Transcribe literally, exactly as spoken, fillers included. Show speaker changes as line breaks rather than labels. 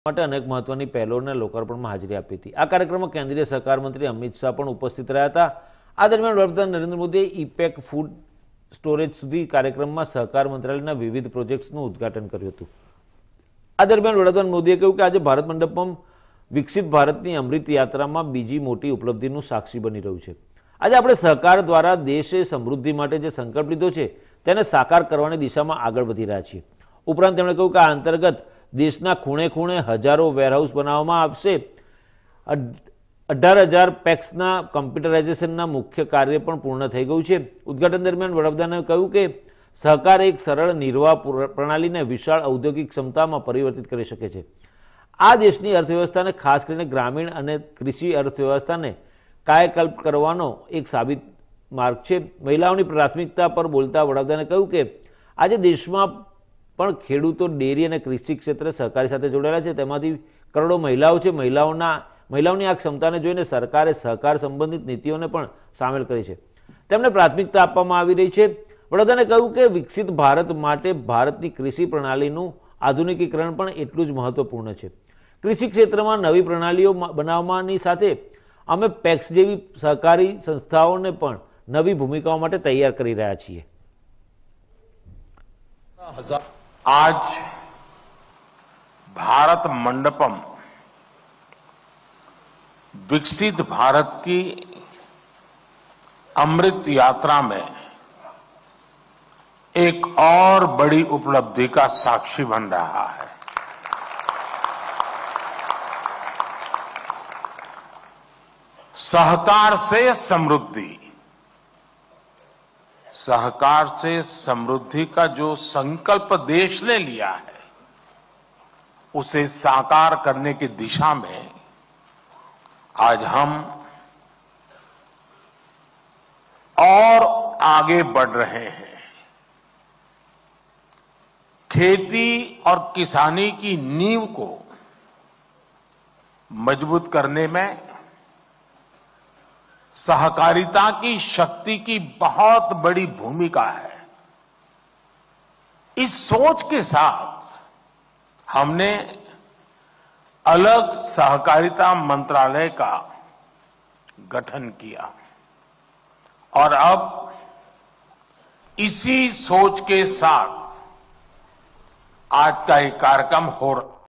માટે અનેક મહત્વની પહેલોને લોકાર્પણમાં હાજરી આપી હતી। આ કાર્યક્રમમાં કેન્દ્રીય સહકાર મંત્રી અમિત શાહ પણ ઉપસ્થિત રહ્યા હતા। આ દરમિયાન વડાપ્રધાન નરેન્દ્ર મોદીએ ઈપેક ફૂડ સ્ટોરેજ સુધી કાર્યક્રમમાં સહકાર મંત્રાલયના વિવિધ પ્રોજેક્ટ્સનું ઉદ્ઘાટન કર્યું હતું। આ દરમિયાન વડાપ્રધાન મોદીએ કહ્યું કે આજે ભારત મંડપમ વિકસિત ભારતની અમૃત યાત્રામાં બીજી મોટી ઉપલબ્ધિનું સાક્ષી બની રહ્યું છે। આજે આપણે સહકાર દ્વારા દેશે સમૃદ્ધિ માટે જે સંકલ્પ લીધો છે તેને સાકાર કરવાની દિશામાં આગળ વધી રહ્યા છીએ। ઉપરાંત તેમણે કહ્યું કે આ અંતર્ગત દેશના ખૂણે ખૂણે હજારો વેરહાઉસ બનાવવામાં આવશે। અઢાર હજાર પેક્સના કમ્પ્યુટરાઇઝેશનના મુખ્ય કાર્ય પણ પૂર્ણ થઈ ગયું છે। ઉદ્ઘાટન દરમિયાન વડાપ્રધાને કહ્યું કે સહકાર એક સરળ નિર્વાહ પ્રણાલીને વિશાળ ઔદ્યોગિક ક્ષમતામાં પરિવર્તિત કરી શકે છે। આ દેશની અર્થવ્યવસ્થાને ખાસ કરીને ગ્રામીણ અને કૃષિ અર્થવ્યવસ્થાને કાયાકલ્પ કરવાનો એક સાબિત માર્ગ છે। મહિલાઓની પ્રાથમિકતા પર બોલતા વડાપ્રધાને કહ્યું કે આજે દેશમાં પણ ખેડૂતો ડેરી અને કૃષિ ક્ષેત્રે સહકારી સાથે જોડાયેલા છે। તેમાંથી કરોડો મહિલાઓ છે। મહિલાઓના મહિલાઓની આ ક્ષમતાને જોઈને સરકારે સહકાર સંબંધિત નીતિઓને પણ સામેલ કરી છે। તેમને પ્રાથમિકતા આપવામાં આવી રહી છે। વડાપ્રધાને કહ્યું કે વિકસિત ભારત માટે ભારતની કૃષિ પ્રણાલીનું આધુનિકીકરણ પણ એટલું જ મહત્વપૂર્ણ છે। કૃષિ ક્ષેત્રમાં નવી પ્રણાલીઓ બનાવવાની સાથે અમે પેક્સ જેવી સહકારી સંસ્થાઓને પણ નવી ભૂમિકાઓ માટે તૈયાર કરી રહ્યા છીએ।
आज भारत मंडपम विकसित भारत की अमृत यात्रा में एक और बड़ी उपलब्धि का साक्षी बन रहा है। सहकार से समृद्धि, सहकार से समृद्धि का जो संकल्प देश ने लिया है उसे साकार करने की दिशा में आज हम और आगे बढ़ रहे हैं। खेती और किसानी की नींव को मजबूत करने में सहकारिता की शक्ति की बहुत बड़ी भूमिका है। इस सोच के साथ हमने अलग सहकारिता मंत्रालय का गठन किया और अब इसी सोच के साथ आज का ये कार्यक्रम हो रहा है।